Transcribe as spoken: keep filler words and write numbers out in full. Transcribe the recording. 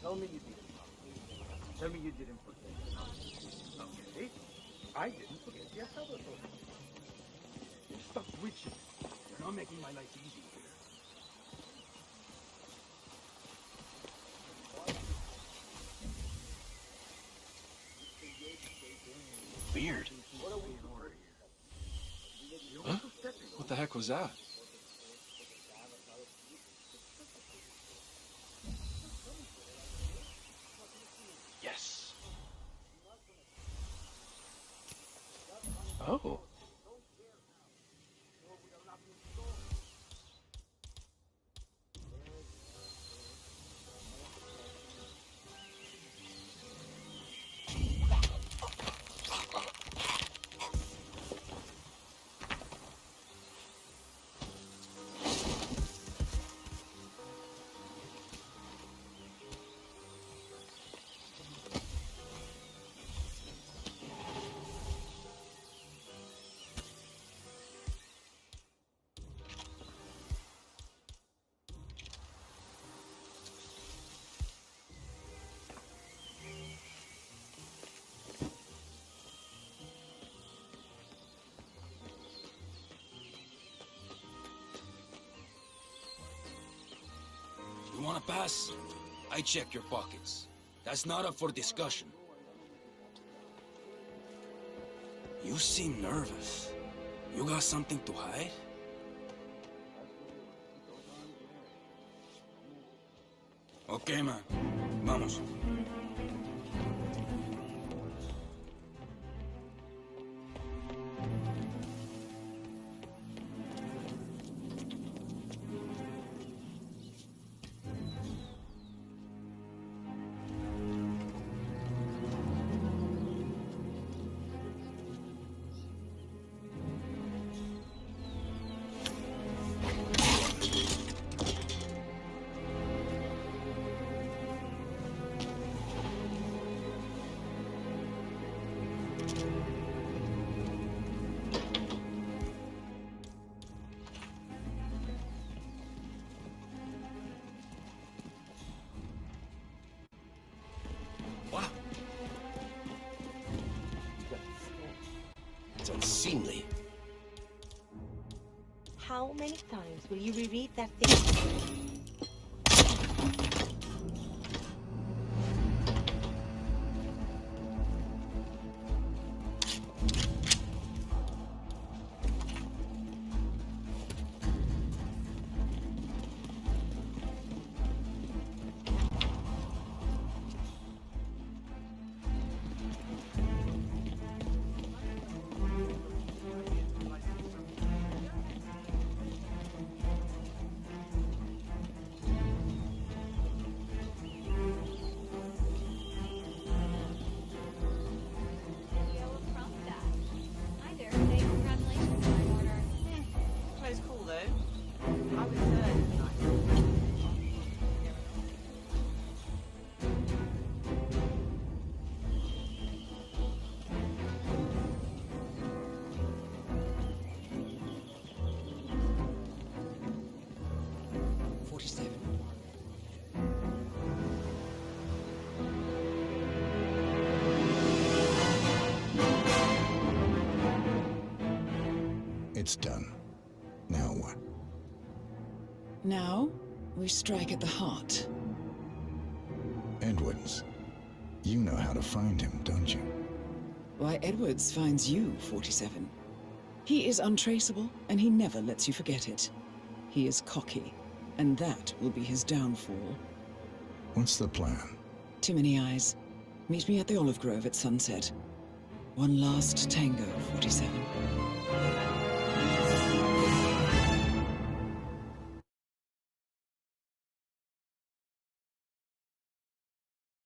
Tell me you didn't. Tell me you didn't forget. Okay. I didn't forget the asado. Stop witching. You're not making my life easy here. Weird. Huh? What the heck was that? Yes. Oh. You wanna pass? I check your pockets. That's not up for discussion. You seem nervous. You got something to hide? Okay, man. Vamos. It's unseemly. How many times will you reread that thing? It's done. Now what? Now, we strike at the heart. Edwards. You know how to find him, don't you? Why, Edwards finds you, forty-seven. He is untraceable, and he never lets you forget it. He is cocky, and that will be his downfall. What's the plan? Too many eyes. Meet me at the olive grove at sunset. One last tango, forty-seven.